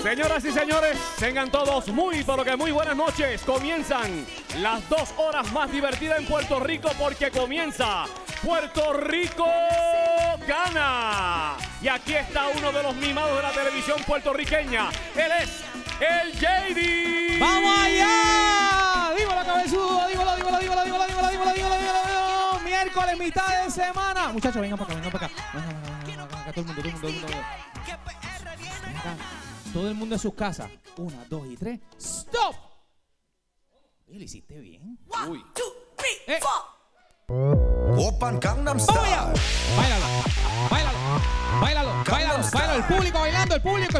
Señoras y señores, tengan todos muy, pero que muy buenas noches. Comienzan las 2 horas más divertidas en Puerto Rico porque comienza Puerto Rico Gana. Y aquí está uno de los mimados de la televisión puertorriqueña. Él es el JD. ¡Vamos allá! Dímelo, cabezudo, dímelo. Miércoles, mitad de semana. Muchachos, vengan para acá, vengan para acá. Vengan acá, todo el mundo. Vengan acá. Todo el mundo en sus casas. 1, 2 y 3. ¡Stop! Oye, lo hiciste bien. 1, 2, 3, 4. Open Gangnam Style. Báilalo. El público bailando, el público.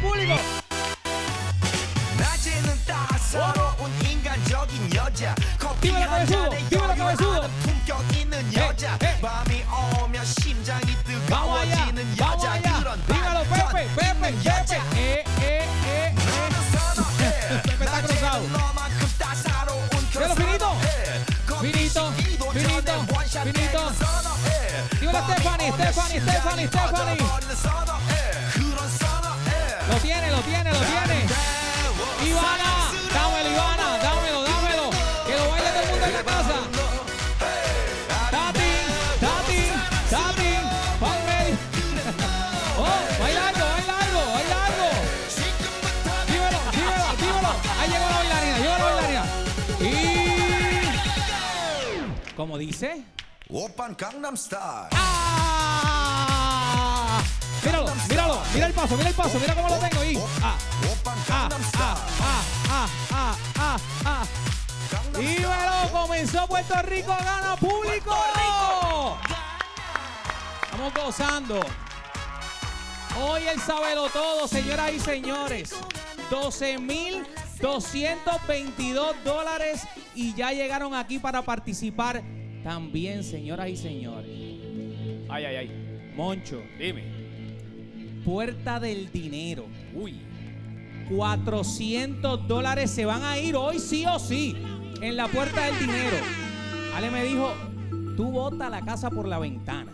낮에는 따사로운 인간적인 여자 커피 한 잔에 여유하는 품격 있는 여자 밤이 오면 심장이 뜨거워지는 여자 그런 Dímelo, Pepe. 너는 선호해 Pepe está cruzado. 낮에는 너만큼 따사로운 그 Dímelo, finito. finito Dímelo, Stephanie. 그런 선호해 Lo tiene. Ivana, dámelo. Que lo baile todo el mundo en la casa. Tati, Palmeri. Oh, baila algo. Dímelo. Ahí llegó la bailarina. Y... ¿cómo dice? 오빤 Gangnam Style. ¡Ah! Míralo. Mira el paso. Mira cómo lo tengo ahí. 오빤 Gangnam Style. Dímelo, comenzó Puerto Rico Gana, público. Estamos gozando. Hoy el sábado todo, señoras y señores. $12,222 y ya llegaron aquí para participar también, señoras y señores. Ay. Moncho. Dime. Puerta del dinero. Uy. $400 se van a ir hoy sí o sí en la puerta del dinero. Ale me dijo, tú bota la casa por la ventana.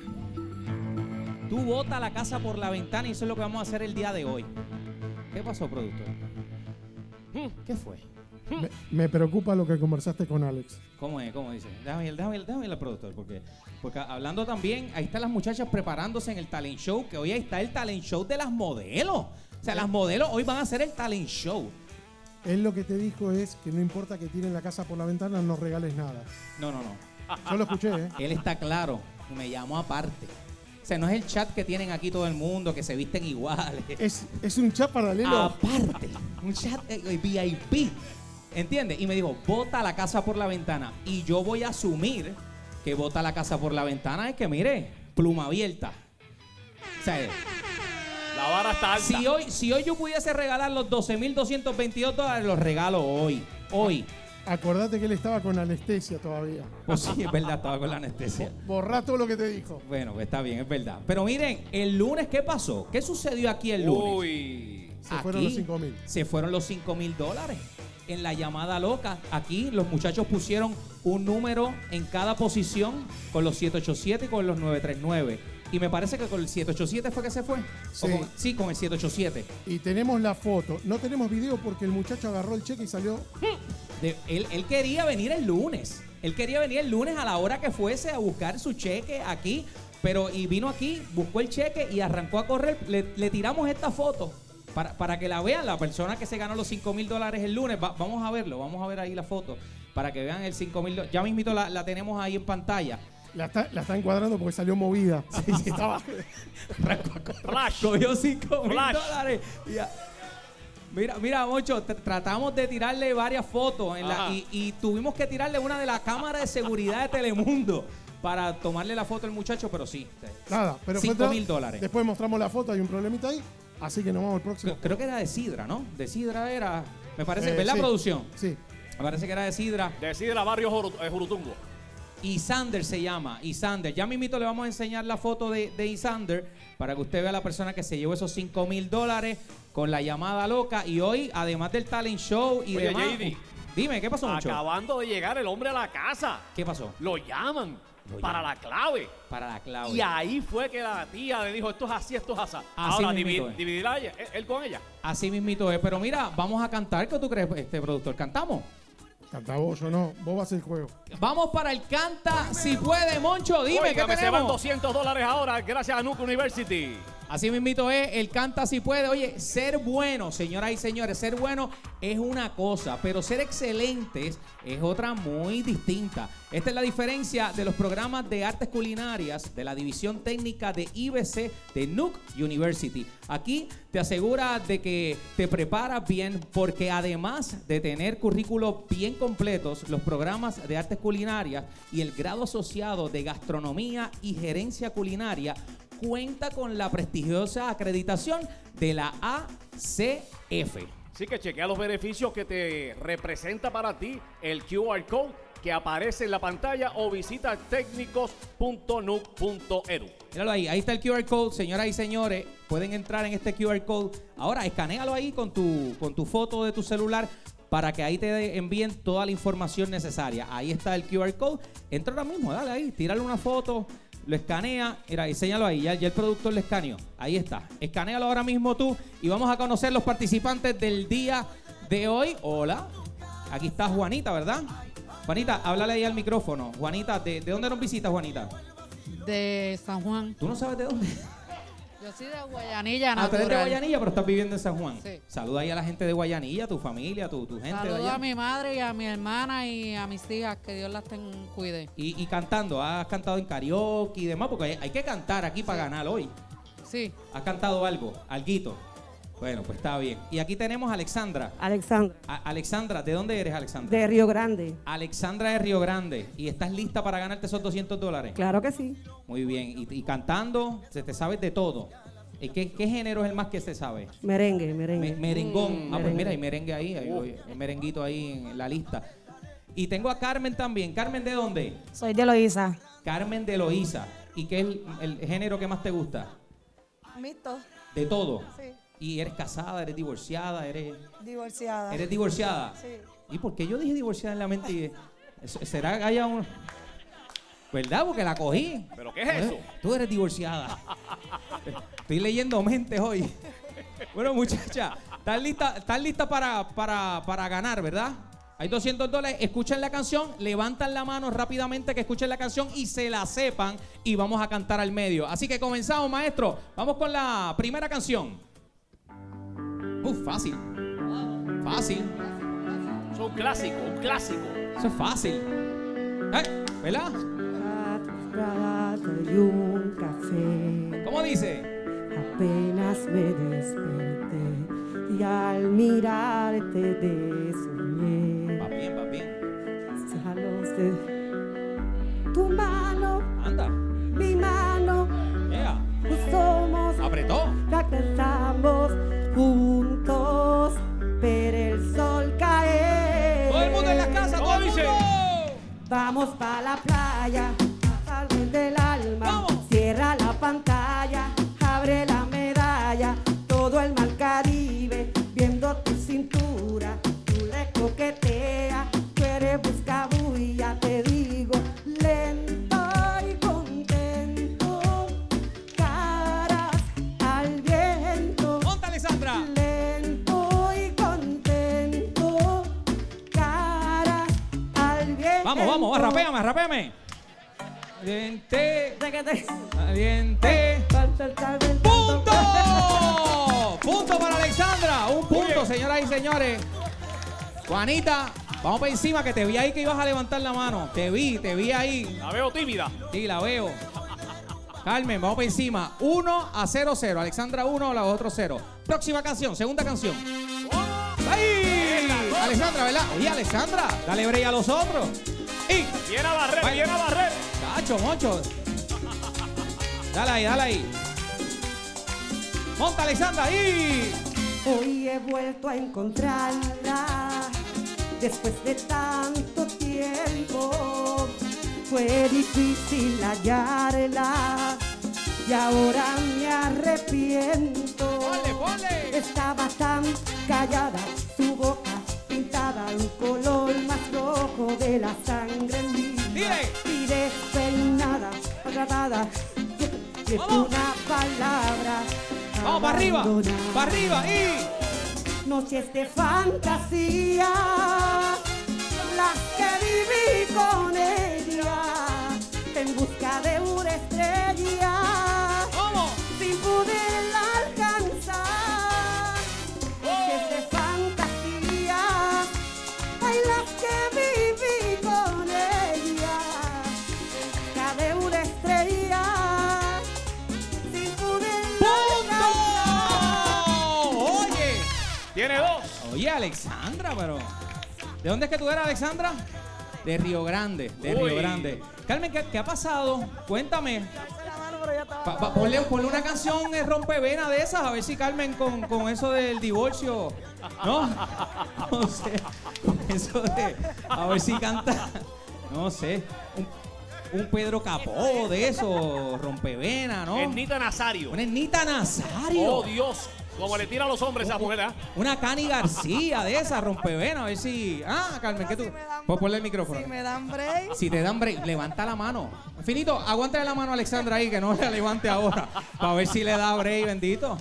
Y eso es lo que vamos a hacer el día de hoy. ¿Qué pasó, productor? ¿Qué fue? Me preocupa lo que conversaste con Alex. ¿Cómo dice? Déjame ir al productor, porque hablando también, ahí están las muchachas preparándose en el talent show, que hoy ahí está el talent show de las modelos. O sea, las modelos hoy van a hacer el talent show. Él lo que te dijo es que no importa que tiren la casa por la ventana, no regales nada. No. Yo lo escuché, ¿eh? Él está claro y me llamó aparte. O sea, no es el chat que tienen aquí todo el mundo, que se visten iguales. Es un chat paralelo. Aparte, un chat VIP. ¿Entiendes? Y me dijo, bota la casa por la ventana. Y yo voy a asumir que bota la casa por la ventana es que, mire, pluma abierta. O sea, La vara está alta. si hoy yo pudiese regalar los $12,222, los regalo hoy. Acordate que él estaba con anestesia todavía. Pues sí, es verdad, estaba con la anestesia. Borrá todo lo que te dijo. Bueno, pues está bien, es verdad. Pero miren, el lunes, ¿qué pasó? ¿Qué sucedió aquí el lunes? Uy. Se fueron los 5,000. Se fueron los $5,000. En la llamada loca, aquí los muchachos pusieron un número en cada posición con los 787 y con los 939. Y me parece que con el 787 fue que se fue. Sí. Con el 787. Y tenemos la foto. No tenemos video porque el muchacho agarró el cheque y salió. Él quería venir el lunes. Él quería venir el lunes a la hora que fuese a buscar su cheque aquí. Y vino aquí, buscó el cheque y arrancó a correr. Le tiramos esta foto para que la vean la persona que se ganó los $5,000 el lunes. Vamos a verlo, vamos a ver ahí la foto para que vean el $5,000. Ya mismito la tenemos ahí en pantalla. La está encuadrando porque salió movida. Sí, estaba. Flash. Cogió $5,000. Mira, Moncho, tratamos de tirarle varias fotos y tuvimos que tirarle una de la cámara de seguridad de Telemundo para tomarle la foto al muchacho, pero sí. Nada, pero $5,000. Después mostramos la foto, hay un problemita ahí. Así que nos vamos al próximo. Creo que era de Sidra, ¿no? De Sidra era. Me parece, ¿verdad, sí, producción? Sí. Me parece que era de Sidra. De Sidra, barrio Jurutungo. Isander se llama, Isander. Ya mismito le vamos a enseñar la foto de Isander para que usted vea a la persona que se llevó esos $5,000 con la llamada loca. Y hoy, además del talent show y Oye, demás. JD, Dime, ¿qué pasó, Moncho? Acabando de llegar el hombre a la casa. ¿Qué pasó? Lo llaman para la clave. Para la clave. Y ahí fue que la tía le dijo, esto es así, esto es así. Así Ahora, mismito es. dividirá él con ella. Así mismito es. Pero mira, vamos a cantar. ¿Qué tú crees, productor? ¿Cantamos? Canta vos, yo no. Vos vas el juego. Vamos para el Canta Si Puede, Moncho. Dime, Óigame, ¿qué se van tenemos? $200 ahora gracias a Nuke University. Así mismito es, el Canta Si Puede. Oye, ser bueno, señoras y señores, ser bueno es una cosa, pero ser excelentes es otra muy distinta. Esta es la diferencia de los programas de artes culinarias de la división técnica de IBC de Nuke University. Aquí te asegura de que te preparas bien porque además de tener currículos bien completos, los programas de artes culinarias y el grado asociado de gastronomía y gerencia culinaria cuenta con la prestigiosa acreditación de la ACF. Así que chequea los beneficios que te representa para ti el QR Code que aparece en la pantalla o visita técnicos.nuc.edu. Míralo ahí, ahí está el QR Code, señoras y señores, pueden entrar en este QR Code. Ahora, escanéalo ahí con tu foto de tu celular para que ahí te envíen toda la información necesaria. Ahí está el QR Code, entra ahora mismo, dale ahí, tírale una foto, lo escanea, mira, enséñalo ahí, ya el productor le escaneó, ahí está, escanéalo ahora mismo tú y vamos a conocer los participantes del día de hoy. Hola, aquí está Juanita, ¿verdad? Juanita, háblale ahí al micrófono. Juanita, ¿de dónde nos visitas, Juanita? De San Juan. ¿Tú no sabes de dónde? Yo soy de Guayanilla, Ah, tú eres de natural. Guayanilla, pero estás viviendo en San Juan. Sí. Saluda ahí a la gente de Guayanilla, tu familia, tu gente de Saludo allá. a mi madre y a mi hermana y a mis hijas, que Dios las cuide. Y cantando, has cantado en karaoke y demás, porque hay que cantar aquí para ganar hoy. Sí. ¿Has cantado algo? Alguito. Bueno, pues está bien. Y aquí tenemos a Alexandra. Alexandra, Alexandra, ¿de dónde eres, Alexandra? de Río Grande. Alexandra de Río Grande. ¿Y estás lista para ganarte esos $200? Claro que sí. Muy bien. Y cantando, se te sabe de todo. ¿Y qué género es el más que se sabe? Merengue, merengue. Merengón. Ah, pues merengue. mira, hay merengue ahí, hay merenguito ahí en la lista. Y tengo a Carmen también. ¿Carmen de dónde? Soy de Loíza. Carmen de Loíza. ¿Y qué es el género que más te gusta? Mixto, De todo. sí. ¿Y eres casada, eres divorciada, eres Divorciada. divorciada? Sí. ¿Y por qué yo dije divorciada en la mente? ¿Será que haya un...? ¿Verdad? Porque la cogí. ¿Pero qué es eso? Tú eres divorciada. Estoy leyendo mentes hoy. Bueno, muchacha, ¿estás lista para ganar, verdad? Hay $200. Escuchen la canción, levantan la mano rápidamente que escuchen la canción y se la sepan y vamos a cantar al medio. Así que comenzamos, maestro. Vamos con la primera canción. Fácil. Fácil. Es un clásico, un clásico. Eso es fácil. ¿Verdad? Y un café. ¿Cómo dice? Apenas me desperté y al mirarte desoñé. Va bien, va bien. Salos de tu mano, Anda. mi mano, Yeah. somos, Apretó. regresamos juntos, ver el sol caer. Todo el mundo en la casa, todo el dice? mundo. Vamos pa' la playa, al del alma. Vamos. Cierra la pantalla, abre la medalla. Todo el mar Caribe, viendo tu cintura. Tú le coqueteas, tú eres buscabulla. Te digo, lento y contento. Caras al viento. Monta, Alexandra. Lento y contento. Caras al viento. Vamos, rapéame. Valiente. ¡Punto! ¡Punto para Alexandra! Un punto, señoras y señores. Juanita, vamos para encima que te vi ahí que ibas a levantar la mano. Te vi ahí. La veo tímida. Sí, la veo. Carmen, vamos para encima. 1-0-0. Alexandra 1, la otro 0. Próxima canción, segunda canción. ¡Ay! Alexandra, ¿verdad? Oye, Alexandra, dale break a los otros. Y Viene a barrer, Vaya. viene a barrer. Cacho, Moncho. Dale ahí. Monta, Alexandra, ahí. Hoy he vuelto a encontrarla después de tanto tiempo. Fue difícil hallarla y ahora me arrepiento. Ponle. Estaba tan callada, su boca pintada pintada un color más rojo de la sangre mía. Dile. Y despeinada, tratada de Vamos. una palabra. Vamos, para arriba. abandonada. Para arriba. Y. Noches de fantasía, las que viví con ella, en busca de una estrella, ¿Cómo? sin poderla alcanzar. Noches de fantasía, hay las que viví con ella, en busca de una estrella, sin poderla alcanzar. ¡Punto! Oye. Tiene 2. Oye, Alexandra, pero. ¿De dónde es que tú eras, Alexandra? De Río Grande, de Uy. Río Grande. Carmen, ¿qué ha pasado? Cuéntame. La mano, pero ya estaba. Ponle una canción rompevena de esas, a ver si Carmen con eso del divorcio, ¿no? No sé, con eso de, a ver si canta, no sé, un Pedro Capó de eso, rompevena, ¿no? Ernita Nazario. Una Ernita Nazario. Oh, Dios. Como le tira a los hombres esa mujer, ¿ah? Una Cani García de esa, rompevena, a ver si... Ah, Carmen, ¿qué tú? Pues ponle el micrófono. Si me dan break. Si te dan break, levanta la mano. Finito, aguántale la mano a Alexandra ahí, que no la levante ahora. Para ver si le da break, bendito.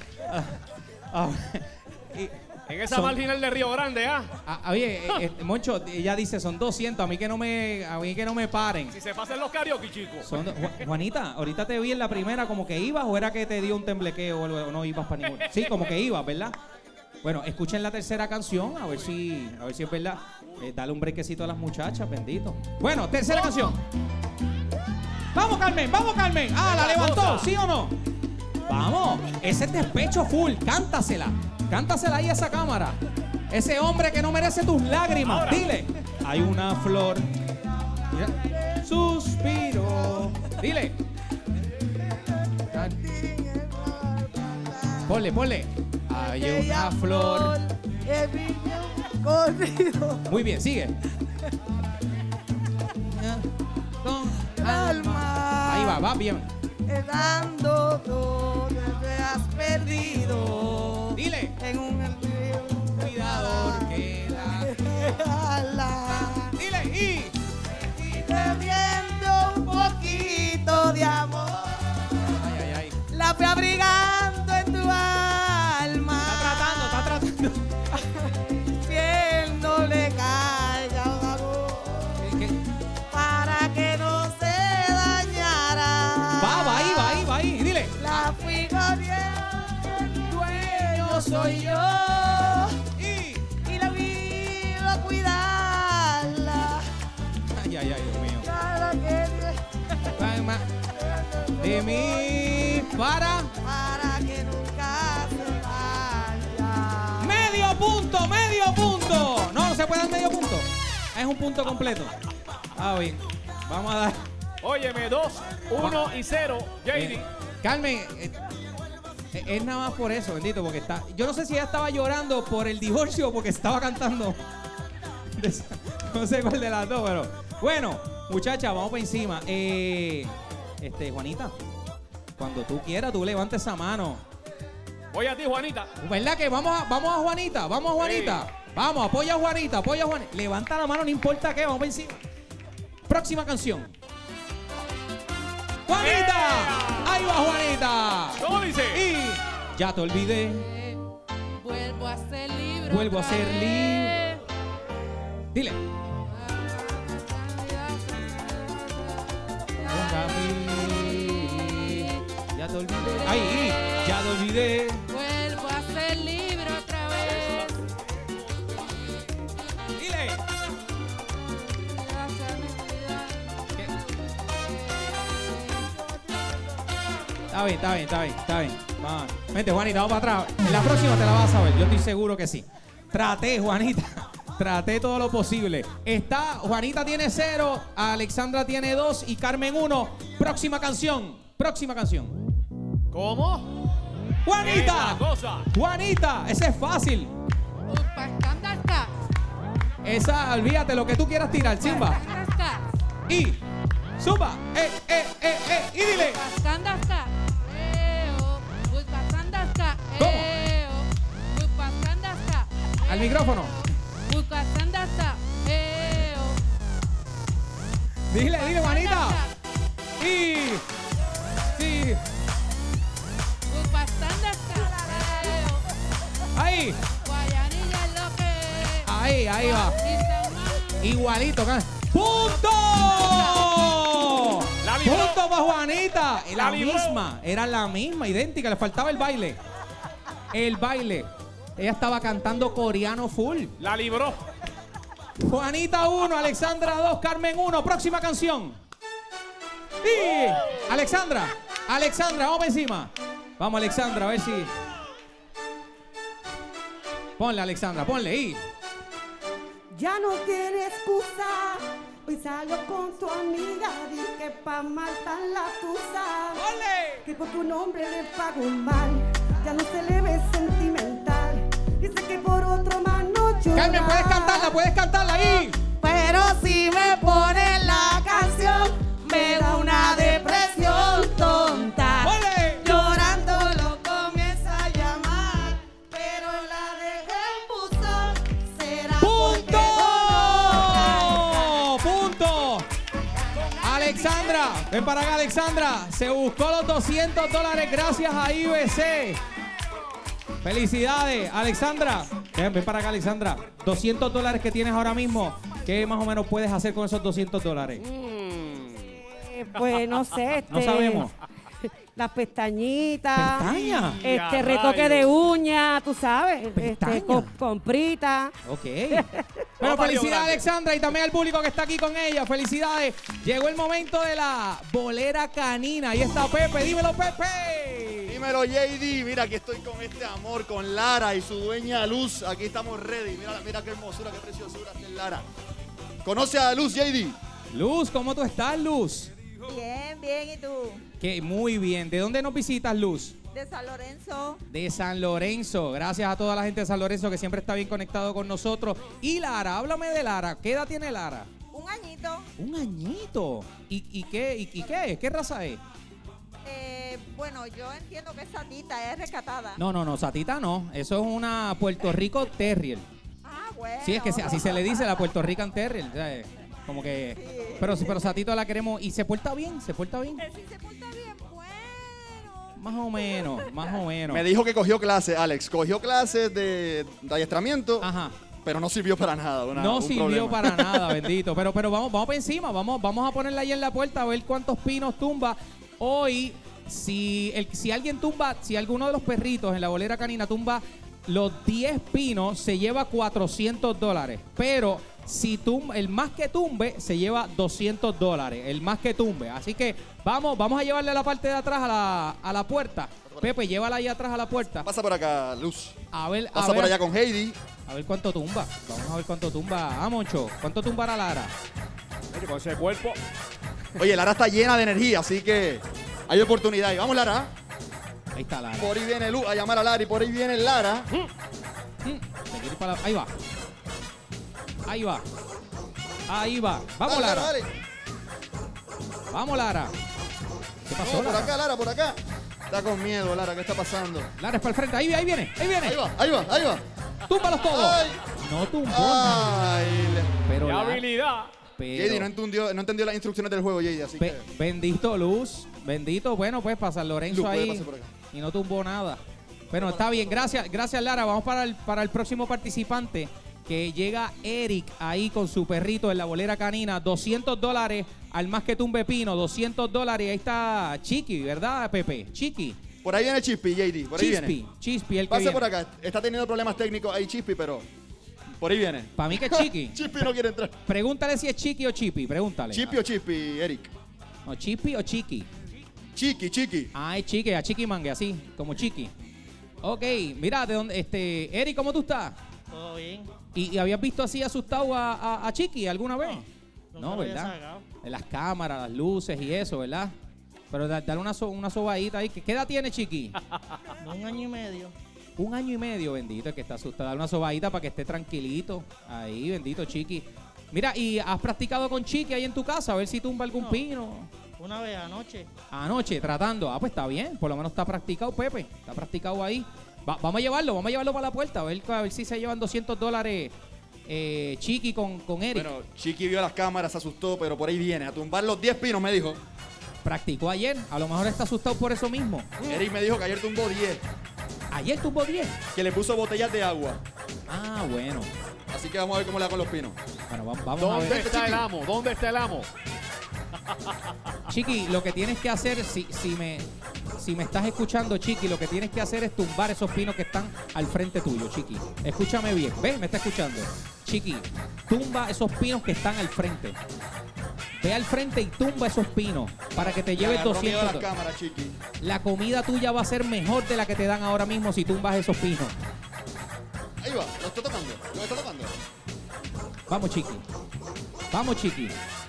En esa Son- marginal de Río Grande, ¿ah? Oye, Moncho, ella dice, son 200, a mí que no me paren. Si se pasan los karaoke, chicos. Juanita, ahorita te vi en la primera como que ibas o era que te dio un temblequeo o algo, o no ibas para ninguna. Sí, como que ibas, ¿verdad? Bueno, escuchen la tercera canción, a ver si es verdad. Dale un brequecito a las muchachas, bendito. Bueno, tercera canción. Vamos, Carmen, vamos, Carmen. Ah, la levantó, ¿sí o no? Vamos, ese es despecho full, cántasela. Cántasela ahí a esa cámara. Ese hombre que no merece tus lágrimas. Ahora. Dile. Hay una flor. Mira. Suspiro. Dile. Ponle. Hay una flor. El niño corrido. Muy bien, sigue. Con Alma. Ahí va bien. Dando todo te has perdido. Dile. En un Cuidador queda. Dile. Y. Bebiendo un poquito de amor. Ay. La fui abrigando en tu alma. Está tratando. Piel no le caiga un amor. Para que no se dañara. Va ahí. Dile. La fui corriendo, el dueño soy yo. Y. Y la vivo a cuidarla. Ay, Dios mío. Para que, De mí para que nunca se vaya. medio punto. No se puede dar medio punto. Es un punto completo. Ah, bien. Vamos a dar. Óyeme, 2, 1 y 0. JD. Carmen, es nada más por eso, bendito, porque está. Yo no sé si ella estaba llorando por el divorcio o porque estaba cantando. No sé cuál de las dos, pero. Bueno, muchacha, vamos para encima. Juanita, cuando tú quieras, tú levantes esa mano. Voy a ti, Juanita. ¿Verdad que vamos a Juanita? Vamos a Juanita. Sí. Vamos, apoya a Juanita. Levanta la mano, no importa qué, vamos para encima. Próxima canción. ¡Juanita! ¡Ahí va Juanita! ¿Cómo dice? Y ya te olvidé. Vuelvo a ser libre. Vuelvo a otra ser vez. libre. Dile. Ya te olvidé. Ahí, ya te olvidé. Vuelvo a ser libre otra vez. Dile. Está bien. Vamos. Vente, Juanita, vamos para atrás. En la próxima te la vas a ver, yo estoy seguro que sí. Traté, Juanita. Traté todo lo posible. Juanita tiene 0, Alexandra tiene 2 y Carmen 1. Próxima canción. ¿Cómo? ¡Juanita! Esa cosa. Juanita, ese es fácil. Upascandasca. Esa, olvídate lo que tú quieras tirar, Simba. Upascandasca. Y, suba, y dile. Upascandasca. Upascandasca. ¿Cómo? Upascandasca. Al micrófono. Upascandasca. Dile, Juanita. Sí. Sí. Bastante escaleo. Ahí. Guayanilla es lo que es. Ahí va. Y San Juan. Igualito. ¡Punto! La libró. ¡Punto para Juanita! La La libró. misma. Era la misma, idéntica. Le faltaba el baile. El baile. Ella estaba cantando coreano full. La libró. Juanita 1, Alexandra 2, Carmen 1. Próxima canción. Y Alexandra, vamos por encima. Vamos, Alexandra, a ver si. Ponle, Alexandra, ponle. Y. Ya no tiene excusa. Hoy salió con su amiga. Dice que pa' matar la tusa. ¡Ponle! Que por tu nombre le pago un mal. Ya no se le ve sentimental. Dice que por otro más no llora. Carmen, puedes cantarla ahí. Pero si me ponen la canción, me da una depresión tonta. ¡Ponle! Llorando lo comienza a llamar, pero la dejé en buzón. Será porque ¡Punto! Alexandra, ven para acá, Alexandra. Se buscó los $200 gracias a IBC. Felicidades, Alexandra. Ven para acá, Alexandra. $200 que tienes ahora mismo. ¿Qué más o menos puedes hacer con esos $200? Pues no sé. No sabemos. Las pestañitas. ¿Pestaña? Ya, Retoque de rayos. uña, tú sabes. Pestaña. Comprita. Ok. Pero Vamos, felicidades, grande. Alexandra, y también al público que está aquí con ella. Felicidades. Llegó el momento de la bolera canina. Ahí está Pepe. Dímelo, Pepe. Dímelo, JD. Mira, aquí estoy con este amor, con Lara y su dueña Luz. Aquí estamos ready. Mira qué hermosura, qué preciosura es Lara. ¿Conoce a Luz, JD? Luz, ¿cómo tú estás, Luz? Bien, bien, ¿y tú? Que muy bien. ¿De dónde nos visitas, Luz? De San Lorenzo. De San Lorenzo. Gracias a toda la gente de San Lorenzo que siempre está bien conectado con nosotros. Y Lara, háblame de Lara. ¿Qué edad tiene Lara? Un añito. Un añito. ¿Y qué es? ¿Qué raza es? Bueno, yo entiendo que esa tita es rescatada. No, Satita no. Eso es una Puerto Rico Terrier. Ah, bueno. Sí, es que así se le dice, la Puerto Rican Terrier. ¿Sabes? Como que... Sí. Pero Satito la queremos. ¿Y se porta bien? Sí, se porta bien, bueno. Más o menos. Me dijo que cogió clases, Alex. Cogió clases de adiestramiento, Ajá. pero no sirvió para nada. No un sirvió problema. para nada, bendito. Pero vamos para encima. Vamos a ponerla ahí en la puerta a ver cuántos pinos tumba. Hoy, si alguien tumba, si alguno de los perritos en la bolera canina tumba los 10 pinos, se lleva $400. Pero si el más que tumbe, se lleva $200. El más que tumbe. Así que vamos a llevarle a la parte de atrás a la puerta. Pepe, llévala ahí atrás a la puerta. Pasa por acá, Luz. A ver, Pasa por allá con Heidi. A ver cuánto tumba. Vamos a ver cuánto tumba. Moncho, ¿cuánto tumbará Lara? Oye, con ese cuerpo. Oye, Lara está llena de energía, así que hay oportunidad. Y vamos, Lara. Ahí está Lara. Por ahí viene Luz a llamar a Lara y por ahí viene Lara. Ahí va. Ahí va. Vamos, Dale, Lara. dale. Vamos, Lara. ¿Qué pasó, No, por Lara? acá, Lara, por acá. Está con miedo, Lara. ¿Qué está pasando? Lara es para el frente. Ahí viene. Ahí va. Túmbalos todos. Ay. No tumbó nada. Ay. Pero ¡Qué Lara- habilidad! JD no entendió las instrucciones del juego, JD, así que... Bendito Luz. Bendito. Bueno, pues para San Lorenzo Luz, puede ahí. pasar por acá. Y no tumbó nada. Bueno, está bien. Gracias, Lara. Vamos para el próximo participante. Que llega Eric ahí con su perrito en la bolera canina. $200 al más que tumbe pino. $200. Ahí está Chiqui, ¿verdad, Pepe? Chiqui. Por ahí viene Chispy, JD. Por ahí viene. Chispi, el que Pase viene. por acá. Está teniendo problemas técnicos ahí, Chispy, pero... Por ahí viene. Para mí que es Chiqui. Chispy no quiere entrar. Pregúntale si es Chiqui o Chipi. Pregúntale. ¿Chippy o Chispy, Eric? No, Chipi o Chiqui. Chiqui. Ah, es Chiqui, a Chiqui Mangue, así, como Chiqui. Ok, mira, de dónde, Eric, ¿cómo tú estás? Todo bien. ¿Y habías visto así asustado a Chiqui alguna vez? nunca No, lo había ¿verdad? sacado. En las cámaras, las luces y eso, ¿verdad? Pero dale una sobadita ahí. ¿Qué edad tiene Chiqui? De 1 año y medio. 1 año y medio, bendito, el que está asustado. Dale una sobadita para que esté tranquilito. Ahí, bendito Chiqui. Mira, ¿y has practicado con Chiqui ahí en tu casa? A ver si tumba algún No. pino. Una vez anoche. Anoche, tratando. Ah, pues está bien. Por lo menos está practicado, Pepe. Está practicado ahí. Vamos a llevarlo para la puerta. A ver si se llevan $200 Chiqui con Eric. Bueno, Chiqui vio las cámaras, se asustó, pero por ahí viene. A tumbar los 10 pinos, me dijo. Practicó ayer. A lo mejor está asustado por eso mismo. Eric me dijo que ayer tumbó 10. ¿Ayer tumbó 10? Que le puso botellas de agua. Ah, bueno. Así que vamos a ver cómo le da con los pinos. Bueno, vamos a ¿Dónde ver. está el amo? ¿Dónde está el amo? Chiqui, lo que tienes que hacer, si me estás escuchando, Chiqui, lo que tienes que hacer es tumbar esos pinos que están al frente tuyo, Chiqui. Escúchame bien. ¿Ves? Me está escuchando. Chiqui, tumba esos pinos que están al frente. Ve al frente y tumba esos pinos para que te lleves Agarró miedo a $200. las cámaras, Chiqui. La comida tuya va a ser mejor de la que te dan ahora mismo si tumbas esos pinos. Ahí va, lo está tocando. Lo está tocando. Vamos, Chiqui. Vamos, Chiqui.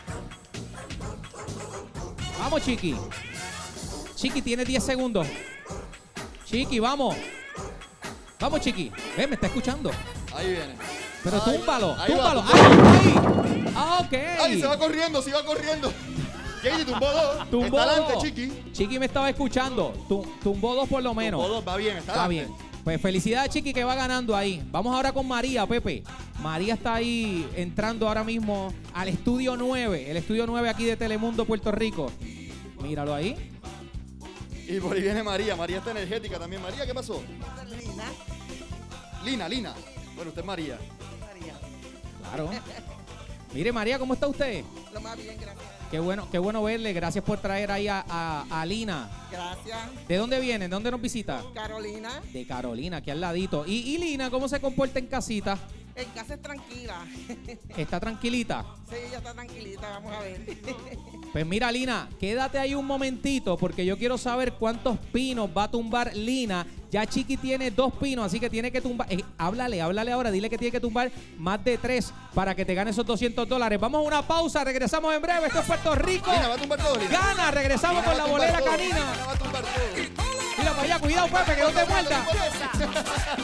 Vamos, Chiqui. Chiqui, tienes 10 segundos. Chiqui, vamos. Vamos, Chiqui. Ven, me está escuchando. Ahí viene. Pero Ahí túmbalo, va, ahí túmbalo. va, ¡Ahí! ¡Ah, ok! ¡Ay, se va corriendo, se va corriendo! JD tumbó 2. Tumbó Está adelante, dos. Chiqui. Chiqui me estaba escuchando. Tumbó 2 por lo menos. Tumbó 2, va bien, está Está adelante. bien. Pues felicidades, Chiqui, que va ganando ahí. Vamos ahora con María, Pepe. María está ahí entrando ahora mismo al estudio 9. El estudio 9 aquí de Telemundo, Puerto Rico. Míralo ahí. Y por ahí viene María. María está energética también. María, ¿qué pasó? Lina. Bueno, usted es María. Claro. Mire, María, ¿cómo está usted? Lo más bien, gracias. Qué bueno verle. Gracias por traer ahí a Lina. Gracias. ¿De dónde viene? ¿De dónde nos visita? Carolina, De Carolina, aquí al ladito. ¿Y Lina, cómo se comporta en casita? en casa es tranquila. ¿Está tranquilita? Sí, ella está tranquilita, vamos a ver. Pues mira, Lina, quédate ahí un momentito porque yo quiero saber cuántos pinos va a tumbar Lina. Ya Chiqui tiene 2 pinos, así que tiene que tumbar. Háblale ahora, dile que tiene que tumbar más de 3 para que te gane esos $200. Vamos a una pausa, regresamos en breve. Esto es Puerto Rico. Lina, va a tumbar todo, Lina. Gana, regresamos Lina con va la a tumbar bolera todo. canina. Lina va a tumbar todo. Mira para allá, cuidado, Pepe, que no te muerda.